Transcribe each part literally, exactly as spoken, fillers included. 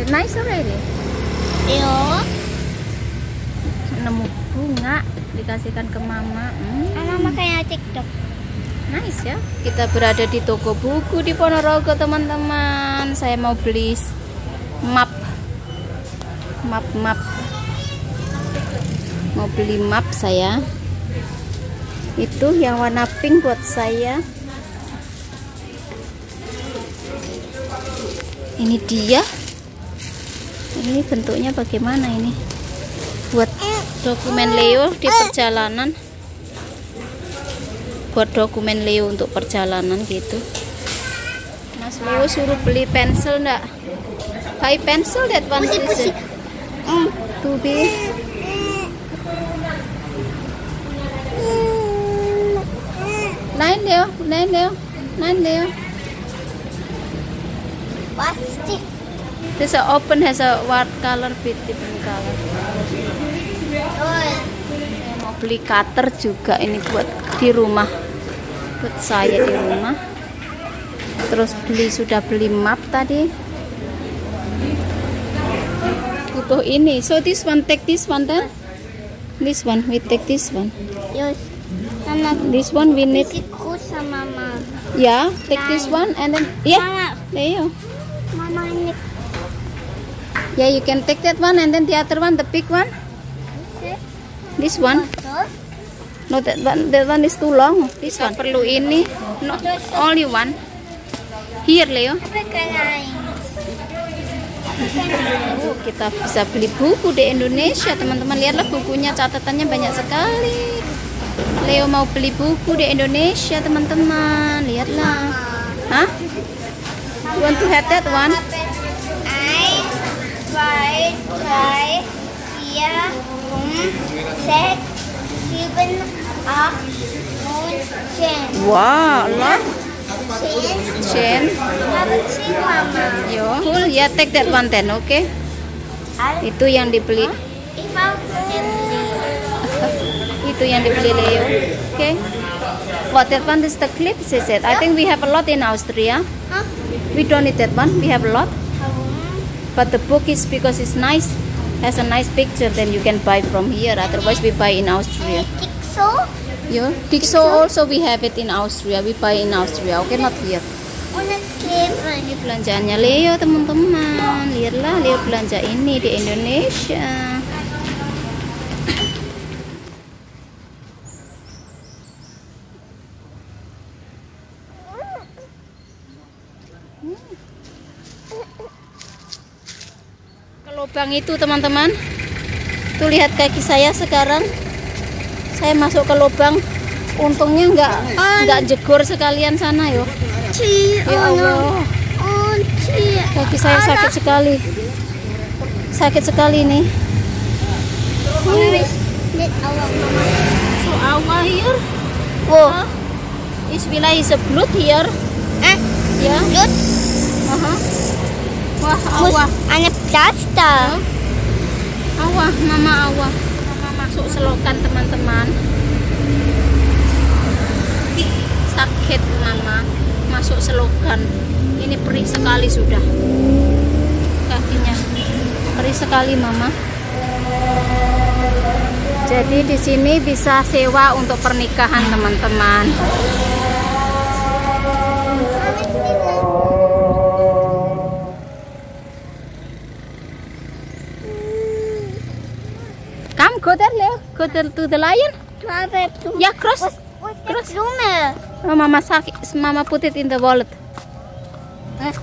it nice already? Iya. Nemu bunga dikasihkan ke mama. Hmm. Mama kayak TikTok. Nice ya. Kita berada di toko buku di Ponorogo, teman-teman. Saya mau beli map. Map map. Mau beli map saya. Itu yang warna pink buat saya. Ini dia. Ini bentuknya bagaimana ini? Buat dokumen Leo di perjalanan. Buat dokumen Leo untuk perjalanan gitu. Mas Leo suruh beli pensil enggak? Buy pencil that one is mm, to be. Nine Leo, nine Leo, nine Leo. Pasti. This a open has a what color, bit different color. Saya mau beli cutter juga ini buat di rumah, buat saya di rumah. Terus beli sudah beli map tadi. Butuh ini. So this one take this one then. This one we take this one. Yes. Mama, This one we need. ikut sama mama. Yeah, take this one and then yeah. Mama, There you. mama ini. Yeah, you can take that one and then the other one, the big one. This one. No, that one, that one is too long. This one. Perlu ini. No, only one. Here, Leo. Oh, kita bisa beli buku di Indonesia, teman-teman. Lihatlah bukunya, catatannya banyak sekali. Leo mau beli buku di Indonesia, teman-teman. Lihatlah. Hah? You want to have that one? I try try here um set seven up moon chain. Wow, lot. Chain. Chain. Haven't seen mama. Yo, cool. Yeah, take that one then, okay? Itu yang dibeli. If I can Itu yang dibeli Leo. Okay. What that one is the clip, she said. I think we have a lot in Austria. huh? We don't need that one. We have a lot. But the book is because it's nice, has a nice picture. Then you can buy from here. Otherwise, we buy in Austria. So Yeah. Dixo also we have it in Austria. We buy in Austria. Okay, not here. wanna sleep. Ini belanjaannya Leo, teman-teman. Lihatlah Leo belanja ini di Indonesia. Ke lubang itu, teman-teman. Tuh lihat kaki saya sekarang. Saya masuk ke lubang. Untungnya nggak nggak jegor sekalian sana yo. Ya Allah. Kaki saya sakit sekali. Sakit sekali nih. So awa here. Wow. Is bila is a blood here. Eh, Ya. good. Aha. Wah, awa. Anak plaster. Awa, mama awa. Mama masuk selokan, teman-teman. Sakit mama. Masuk selokan. Ini perih sekali sudah. Kakinya perih sekali mama. Jadi di sini bisa sewa untuk pernikahan, teman-teman. Come, go there, Leo. Go there to the lion. Yeah, cross. Cross. Oh, mama sakit. Mama put it in the wallet. Eh.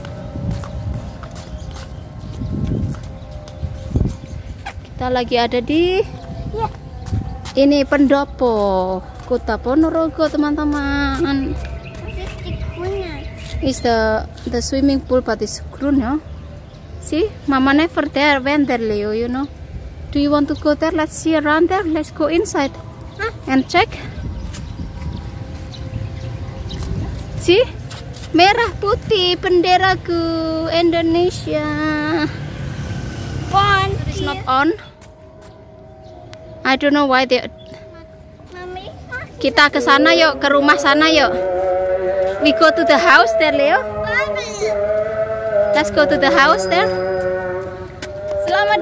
Kita lagi ada di Ya. ini pendopo Kota Ponorogo, teman-teman. Is the the swimming pool but it's grown, no? See, mama never there went there, Leo, you know. Do you want to go there? Let's see around there. Let's go inside Huh? and check. See? Merah putih benderaku Indonesia. One. It's not on. I don't know why they. Mommy. Kita ke sana yuk, ke rumah sana yuk. We go to the house there, Leo. Mommy. Let's go to the house there.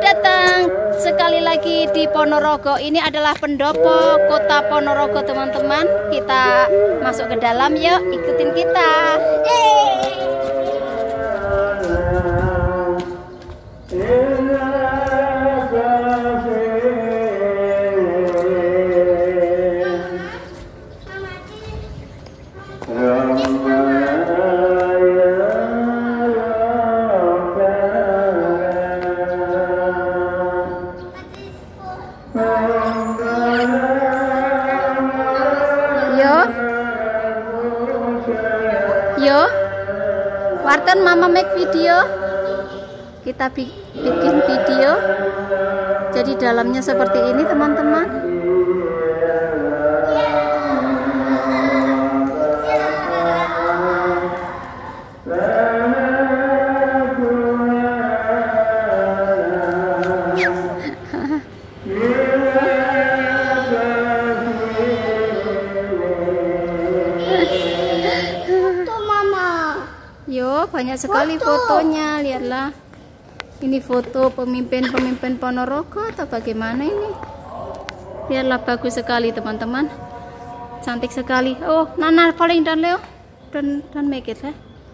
datang sekali lagi di Ponorogo. Ini adalah pendopo kota Ponorogo, teman-teman. Kita masuk ke dalam, yuk, ikutin kita. Yo, yo, Warten, mama make video. Kita bi bikin video. Jadi dalamnya seperti ini, teman-teman. Yo, banyak sekali foto. Fotonya, lihatlah. Ini foto pemimpin-pemimpin Ponorogo atau bagaimana ini? Lihatlah, bagus sekali, teman-teman. Cantik sekali. Oh, Nana falling down, Leo. Don't, don't make it, ya.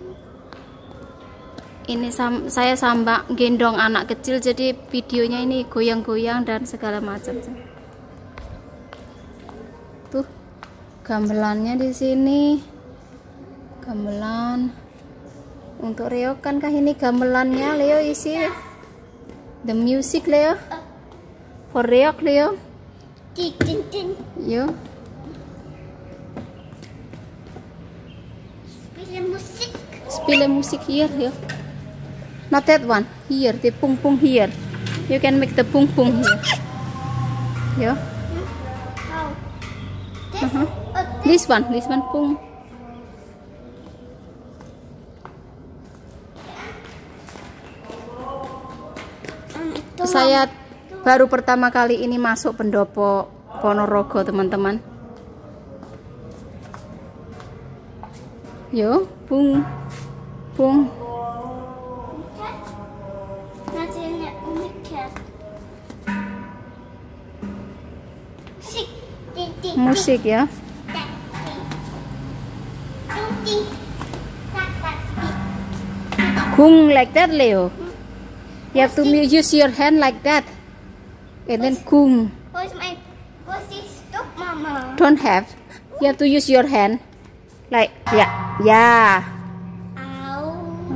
Ini sam saya sambil gendong anak kecil, jadi videonya ini goyang-goyang dan segala macam. Tuh, gamelannya di sini. Gamelan. Untuk Leo, kankah ini gamelannya, Leo, isi the music, Leo, for Leo, Leo. Yo, Spille musik. Spille musik here, yo. Not that one, here, the pung pung here. You can make the pung pung here. Yo. How? This? Uh -huh. Oh, This one, this one pung. Saya baru pertama kali ini masuk pendopo Ponorogo, teman-teman. Yo, pung, pung. Musik ya. Gung like that, Leo. You have to use your hand like that, and then gung. Where's my? What's this? Stop, Mama. Don't have. You have to use your hand, like yeah, yeah. Ow.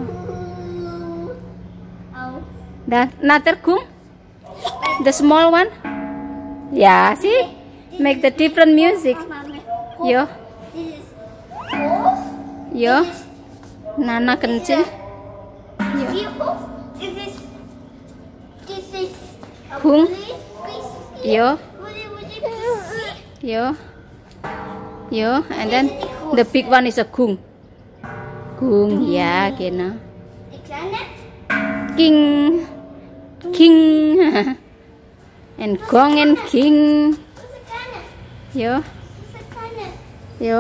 Ow. Then another gung, the small one. Yeah, see, make the different music. Mama. Yo, This is. Oh. yo, Nana kencing. Yo, This is. This is. a Gung. police, police. yo, Woody, woody, police. yo, yo, and then the big one is a gung. Gung, yeah, genau. Die kleine. King, king, and gong and king. Wo ist die kleine? Yo, Wo ist die kleine? yo,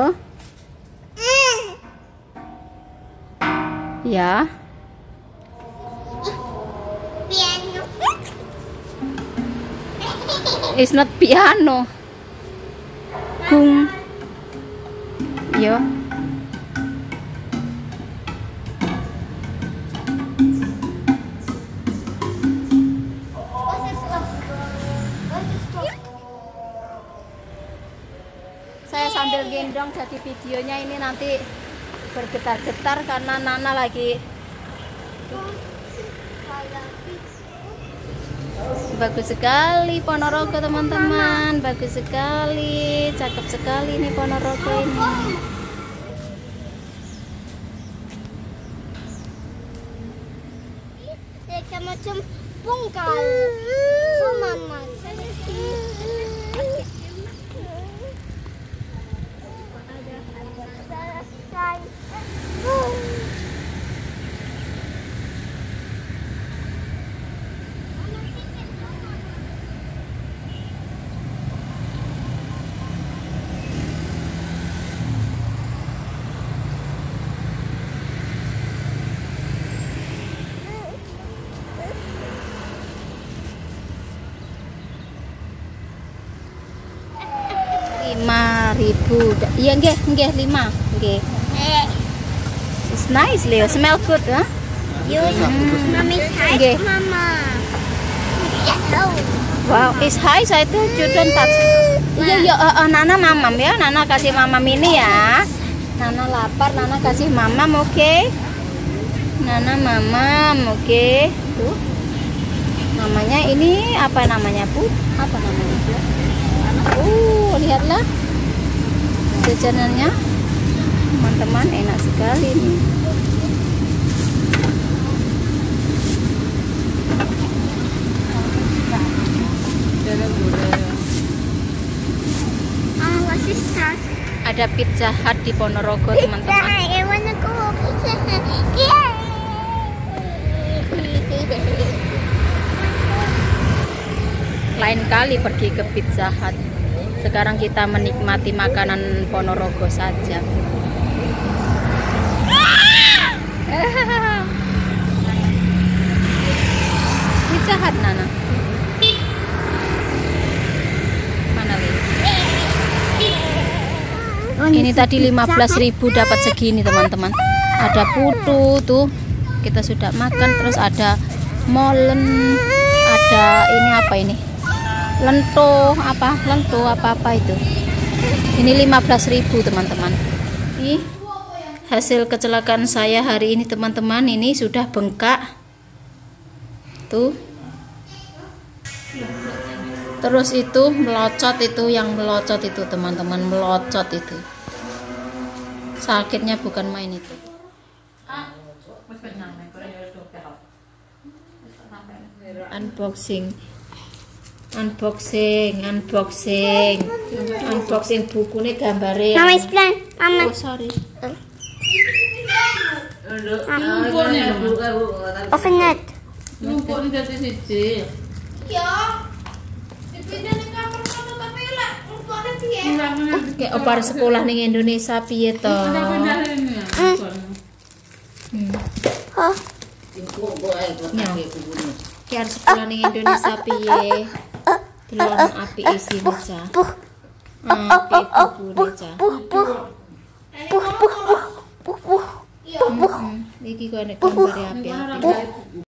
ya. Piano. It's not piano. Gung. Yo. Was ist das? Was ist das? Saya sambil gendong, jadi videonya ini nanti bergetar-getar karena Nana lagi. Bagus sekali Ponorogo, teman-teman. Bagus sekali, cakep sekali nih Ponorogo ini. Dia kayak macam pungkal. So, Mama. ribu. Iya nggih, nggih lima. Nggih. It's nice, Leo. Smell good, huh? You, mommy, hi, Okay. mama. Hello. Wow, it's high. Saya tuh don't touch. Iya, iya. Uh, uh, Nana mamam ya. Nana kasih mamam ini ya. Nana lapar. Nana kasih mamam, oke? Okay? Nana mamam, oke? Okay? Tuh. Namanya ini apa namanya, Bu? Apa namanya, Bu? Uh, lihatlah jajanannya, teman-teman, enak sekali nih. Oh, what's this sauce? Ada Pizza Hut di Ponorogo, teman-teman. I wanna go. Lain kali pergi ke Pizza Hut. Sekarang kita menikmati makanan Ponorogo saja. Pizza Hut, Nana. Mana Leo? Ini tadi lima belas ribu dapat segini, teman-teman. Ada putu tuh. Kita sudah makan, terus ada molen, ada ini apa ini? Lento apa? Lento apa-apa itu. Ini lima belas ribu, teman-teman. Ih, hasil kecelakaan saya hari ini, teman-teman, ini sudah bengkak. Tuh. Terus itu melocot, itu yang melocot itu, teman-teman, melocot itu. Sakitnya bukan main itu. Unboxing. Unboxing, unboxing. Unboxing bukunya gambarnya. Mama explain. Mama. Oh, sorry. Open it. Kayak opar sekolah ning Indonesia piye to? Hmm. Oh. Kayak sekolah ning Indonesia piye? Delon api isi meja. Api bubune ca. Puh puh. Puh puh puh puh puh. Iki kok nek gambar api-api.